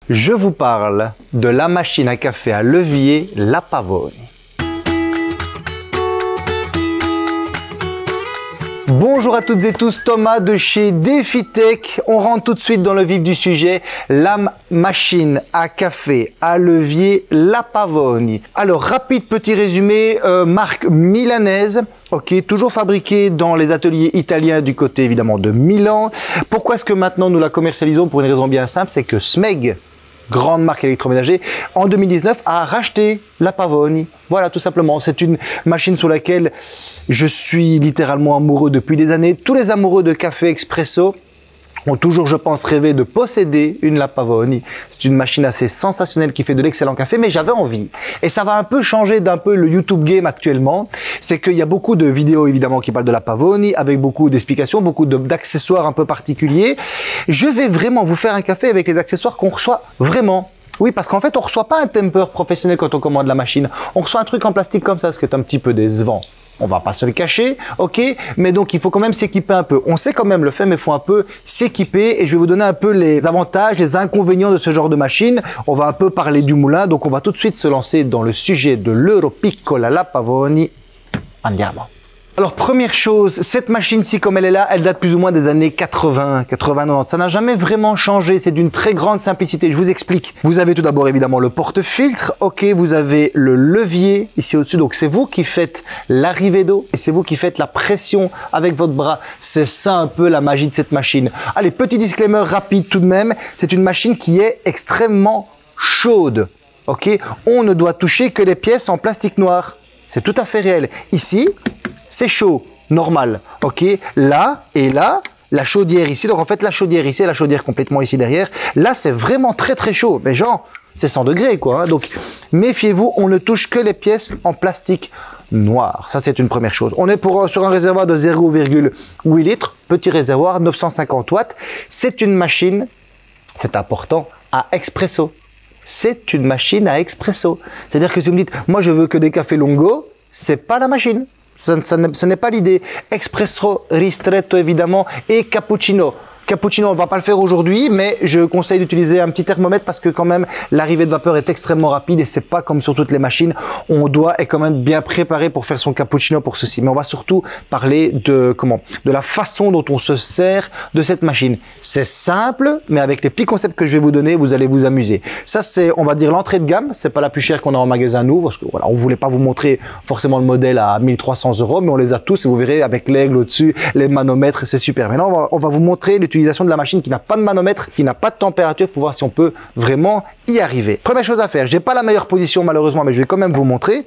Je vous parle de la machine à café à levier La Pavoni. Bonjour à toutes et tous, Thomas de chez DefiTech. On rentre tout de suite dans le vif du sujet, la machine à café à levier La Pavoni. Alors, rapide petit résumé, marque milanaise, ok, toujours fabriquée dans les ateliers italiens du côté évidemment de Milan. Pourquoi est-ce que maintenant nous la commercialisons? Pour une raison bien simple, c'est que Smeg, grande marque électroménager, en 2019 a racheté La Pavoni. Voilà, tout simplement. C'est une machine sur laquelle je suis littéralement amoureux depuis des années. Tous les amoureux de café expresso ont toujours, je pense, rêvé de posséder une La Pavoni. C'est une machine assez sensationnelle qui fait de l'excellent café, mais j'avais envie. Et ça va un peu changer d'un peu le YouTube game actuellement. C'est qu'il y a beaucoup de vidéos, évidemment, qui parlent de La Pavoni, avec beaucoup d'explications, beaucoup d'accessoires un peu particuliers. Je vais vraiment vous faire un café avec les accessoires qu'on reçoit vraiment. Oui, parce qu'en fait, on reçoit pas un temper professionnel quand on commande la machine. On reçoit un truc en plastique comme ça, ce qui est un petit peu décevant. On va pas se le cacher, ok, mais donc il faut quand même s'équiper un peu. On sait quand même le faire, mais il faut un peu s'équiper et je vais vous donner un peu les avantages, les inconvénients de ce genre de machine. On va un peu parler du moulin, donc on va tout de suite se lancer dans le sujet de l'Europiccola La Pavoni. Andiamo. Alors première chose, cette machine-ci comme elle est là, elle date plus ou moins des années 80, 90. Ça n'a jamais vraiment changé, c'est d'une très grande simplicité. Je vous explique. Vous avez tout d'abord évidemment le porte-filtre, ok, vous avez le levier ici au-dessus, donc c'est vous qui faites l'arrivée d'eau et c'est vous qui faites la pression avec votre bras. C'est ça un peu la magie de cette machine. Allez, petit disclaimer rapide tout de même, c'est une machine qui est extrêmement chaude, ok. On ne doit toucher que les pièces en plastique noir, c'est tout à fait réel. Ici, c'est chaud, normal, ok. Là et là, la chaudière ici, donc en fait la chaudière ici et la chaudière complètement ici derrière, là c'est vraiment très très chaud, mais genre c'est 100 degrés quoi, hein. Donc méfiez-vous, on ne touche que les pièces en plastique noir, ça c'est une première chose. On est sur un réservoir de 0,8 litres, petit réservoir, 950 watts, c'est une machine, c'est important, à expresso. C'est une machine à expresso, c'est-à-dire que si vous me dites, moi je veux que des cafés longo, c'est pas la machine. Ce n'est pas l'idée. Espresso, ristretto évidemment et cappuccino. Cappuccino, on ne va pas le faire aujourd'hui, mais je conseille d'utiliser un petit thermomètre parce que quand même l'arrivée de vapeur est extrêmement rapide et c'est pas comme sur toutes les machines. On doit être quand même bien préparé pour faire son cappuccino pour ceci. Mais on va surtout parler de la façon dont on se sert de cette machine. C'est simple, mais avec les petits concepts que je vais vous donner, vous allez vous amuser. Ça c'est, on va dire, l'entrée de gamme. C'est pas la plus chère qu'on a en magasin nous, parce que voilà, on voulait pas vous montrer forcément le modèle à 1300 €, mais on les a tous et vous verrez avec l'aigle au-dessus, les manomètres, c'est super. Maintenant, on va vous montrer l'utilisation de la machine qui n'a pas de manomètre, qui n'a pas de température pour voir si on peut vraiment y arriver. Première chose à faire, j'ai pas la meilleure position malheureusement, mais je vais quand même vous montrer.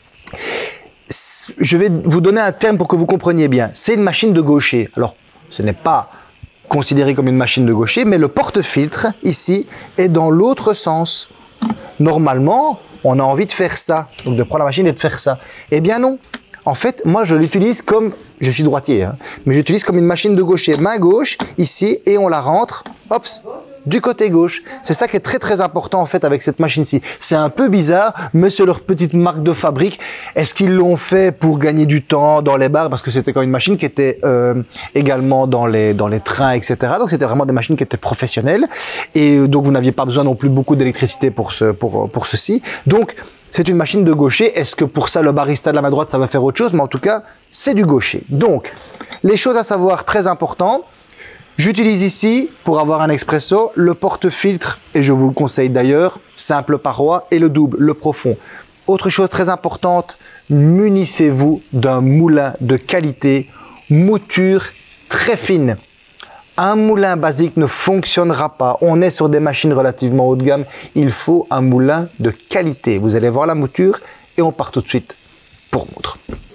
Je vais vous donner un terme pour que vous compreniez bien. C'est une machine de gaucher. Alors, ce n'est pas considéré comme une machine de gaucher, mais le porte-filtre ici est dans l'autre sens. Normalement, on a envie de faire ça, donc de prendre la machine et de faire ça. Eh bien non. En fait, moi, je l'utilise comme, je suis droitier, hein, mais j'utilise comme une machine de gaucher, main gauche, ici, et on la rentre, hop, du côté gauche. C'est ça qui est très très important en fait avec cette machine-ci. C'est un peu bizarre, mais c'est leur petite marque de fabrique. Est-ce qu'ils l'ont fait pour gagner du temps dans les bars? Parce que c'était quand même une machine qui était également dans les trains, etc. Donc c'était vraiment des machines qui étaient professionnelles. Et donc vous n'aviez pas besoin non plus beaucoup d'électricité pour ceci. Donc c'est une machine de gaucher. Est-ce que pour ça, le barista de la main droite, ça va faire autre chose? Mais en tout cas, c'est du gaucher. Donc, les choses à savoir très importantes. J'utilise ici, pour avoir un expresso, le porte-filtre, et je vous le conseille d'ailleurs, simple paroi, et le double, le profond. Autre chose très importante, munissez-vous d'un moulin de qualité, mouture très fine. Un moulin basique ne fonctionnera pas. On est sur des machines relativement haut de gamme. Il faut un moulin de qualité. Vous allez voir la mouture et on part tout de suite pour moudre.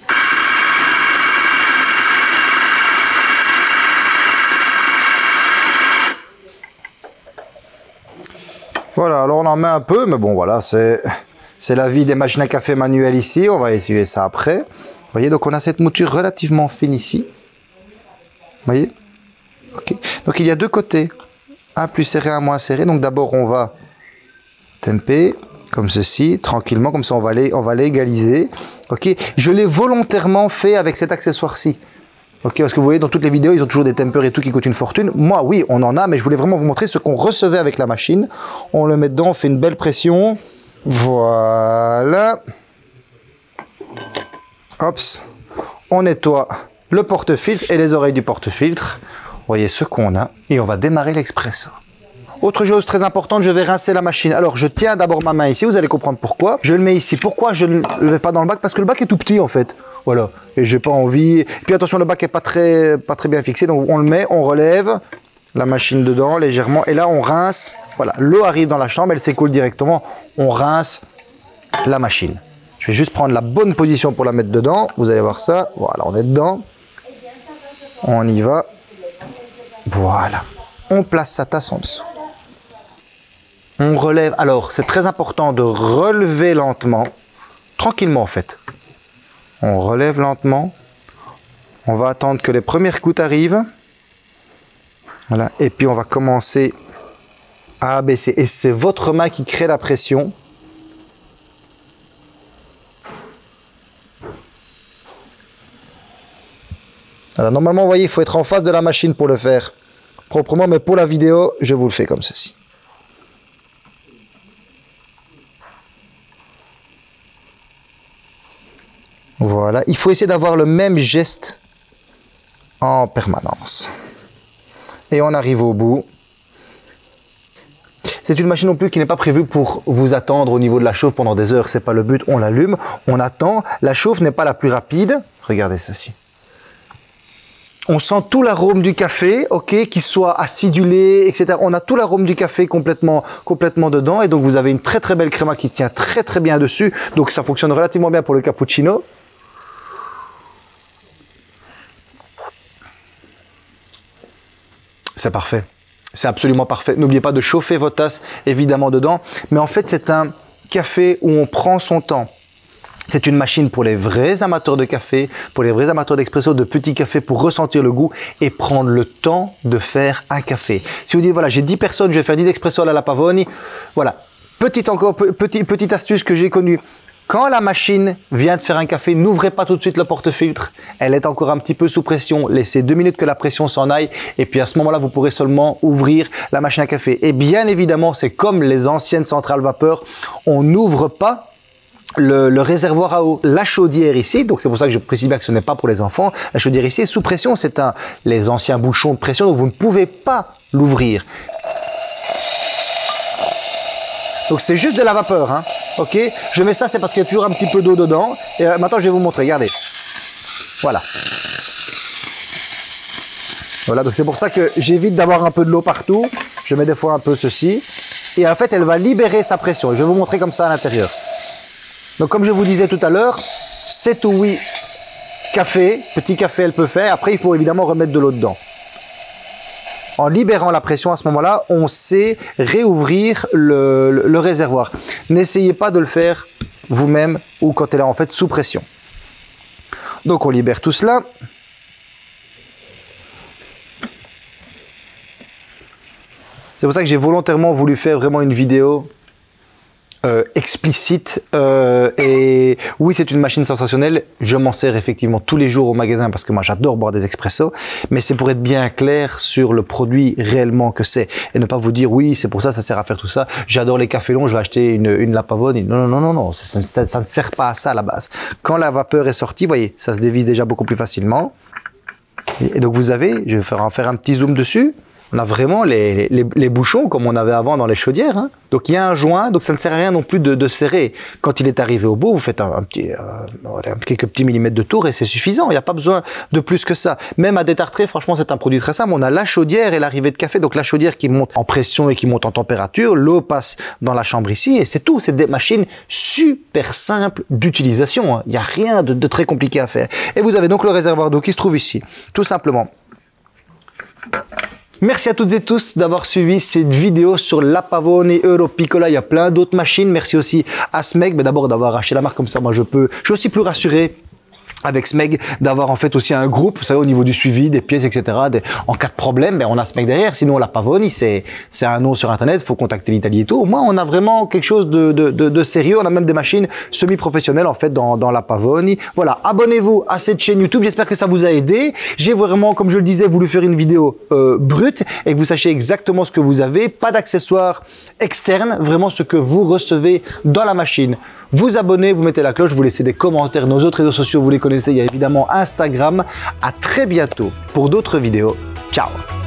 Voilà, alors on en met un peu, mais bon voilà, c'est la vie des machines à café manuelles ici. On va essuyer ça après. Vous voyez, donc on a cette mouture relativement fine ici. Vous voyez? Okay. Donc il y a deux côtés, un plus serré, un moins serré. Donc d'abord on va temper comme ceci, tranquillement, comme ça on va les égaliser. Ok, je l'ai volontairement fait avec cet accessoire-ci. Ok, parce que vous voyez dans toutes les vidéos, ils ont toujours des tempers et tout qui coûtent une fortune. Moi, oui, on en a, mais je voulais vraiment vous montrer ce qu'on recevait avec la machine. On le met dedans, on fait une belle pression. Voilà. Hop. On nettoie le porte-filtre et les oreilles du porte-filtre. Vous voyez ce qu'on a. Et on va démarrer l'expresso. Autre chose très importante, je vais rincer la machine. Alors, je tiens d'abord ma main ici, vous allez comprendre pourquoi. Je le mets ici. Pourquoi je ne le mets pas dans le bac? Parce que le bac est tout petit en fait. Voilà. Et j'ai pas envie. Et puis attention, le bac est pas très bien fixé. Donc on le met, on relève la machine dedans légèrement. Et là, on rince. Voilà. L'eau arrive dans la chambre, elle s'écoule directement. On rince la machine. Je vais juste prendre la bonne position pour la mettre dedans. Vous allez voir ça. Voilà, on est dedans. On y va. Voilà. On place sa tasse en dessous. On relève. Alors, c'est très important de relever lentement. Tranquillement, en fait. On relève lentement. On va attendre que les premières gouttes arrivent. Voilà. Et puis, on va commencer à abaisser. Et c'est votre main qui crée la pression. Alors, normalement, vous voyez, il faut être en face de la machine pour le faire proprement. Mais pour la vidéo, je vous le fais comme ceci. Voilà, il faut essayer d'avoir le même geste en permanence. Et on arrive au bout. C'est une machine non plus qui n'est pas prévue pour vous attendre au niveau de la chauffe pendant des heures. C'est pas le but, on l'allume, on attend. La chauffe n'est pas la plus rapide. Regardez ceci. On sent tout l'arôme du café, ok, qu'il soit acidulé, etc. On a tout l'arôme du café complètement dedans. Et donc, vous avez une très très belle créma qui tient très bien dessus. Donc, ça fonctionne relativement bien pour le cappuccino. C'est parfait. C'est absolument parfait. N'oubliez pas de chauffer votre tasse, évidemment, dedans. Mais en fait, c'est un café où on prend son temps. C'est une machine pour les vrais amateurs de café, pour les vrais amateurs d'expresso, de petits cafés, pour ressentir le goût et prendre le temps de faire un café. Si vous dites, voilà, j'ai 10 personnes, je vais faire 10 expresso à la Pavoni. Voilà. Petite astuce que j'ai connue. Quand la machine vient de faire un café, n'ouvrez pas tout de suite le porte-filtre. Elle est encore un petit peu sous pression. Laissez 2 minutes que la pression s'en aille. Et puis à ce moment-là, vous pourrez seulement ouvrir la machine à café. Et bien évidemment, c'est comme les anciennes centrales vapeur. On n'ouvre pas le réservoir à eau. La chaudière ici, donc c'est pour ça que je précise bien que ce n'est pas pour les enfants. La chaudière ici est sous pression. C'est les anciens bouchons de pression. Donc vous ne pouvez pas l'ouvrir. Donc c'est juste de la vapeur, hein. Ok, je mets ça, c'est parce qu'il y a toujours un petit peu d'eau dedans. Et maintenant, je vais vous montrer. Regardez. Voilà. Voilà, donc c'est pour ça que j'évite d'avoir un peu de l'eau partout. Je mets des fois un peu ceci. Et en fait, elle va libérer sa pression. Je vais vous montrer comme ça à l'intérieur. Donc, comme je vous disais tout à l'heure, 7 ou 8 cafés, petit café, elle peut faire. Après, il faut évidemment remettre de l'eau dedans. En libérant la pression, à ce moment-là, on sait réouvrir le réservoir. N'essayez pas de le faire vous-même ou quand elle est en fait sous pression. Donc, on libère tout cela. C'est pour ça que j'ai volontairement voulu faire vraiment une vidéo explicite. Et oui, c'est une machine sensationnelle. Je m'en sers effectivement tous les jours au magasin parce que moi, j'adore boire des expressos. Mais c'est pour être bien clair sur le produit réellement que c'est. Et ne pas vous dire, oui, c'est pour ça, ça sert à faire tout ça. J'adore les cafés longs, je vais acheter une La Pavoni. Non. Ça ne sert pas à ça à la base. Quand la vapeur est sortie, vous voyez, ça se dévisse déjà beaucoup plus facilement. Et donc, vous avez, je vais en faire un petit zoom dessus. On a vraiment les bouchons comme on avait avant dans les chaudières. Hein. Donc il y a un joint, donc ça ne sert à rien non plus de serrer. Quand il est arrivé au bout, vous faites quelques petits millimètres de tour et c'est suffisant. Il n'y a pas besoin de plus que ça. Même à détartrer, franchement, c'est un produit très simple. On a la chaudière et l'arrivée de café. Donc la chaudière qui monte en pression et qui monte en température. L'eau passe dans la chambre ici et c'est tout. C'est des machines super simples d'utilisation. Hein. Il n'y a rien de très compliqué à faire. Et vous avez donc le réservoir d'eau qui se trouve ici. Tout simplement. Merci à toutes et tous d'avoir suivi cette vidéo sur La Pavoni Europiccola. Il y a plein d'autres machines. Merci aussi à Smeg, mais d'abord d'avoir acheté la marque comme ça. Moi, je suis aussi plus rassuré avec Smeg, d'avoir en fait aussi un groupe, vous savez, au niveau du suivi des pièces, etc. En cas de problème, ben, on a Smeg derrière. Sinon, la Pavoni, c'est un nom sur Internet, il faut contacter l'Italie et tout. Au moins, on a vraiment quelque chose de sérieux. On a même des machines semi-professionnelles en fait dans la Pavoni. Voilà, abonnez-vous à cette chaîne YouTube. J'espère que ça vous a aidé. J'ai vraiment, comme je le disais, voulu faire une vidéo brute et que vous sachiez exactement ce que vous avez. Pas d'accessoires externes, vraiment ce que vous recevez dans la machine. Vous abonnez, vous mettez la cloche, vous laissez des commentaires. Nos autres réseaux sociaux, vous les connaissez. Il y a évidemment Instagram. À très bientôt pour d'autres vidéos. Ciao!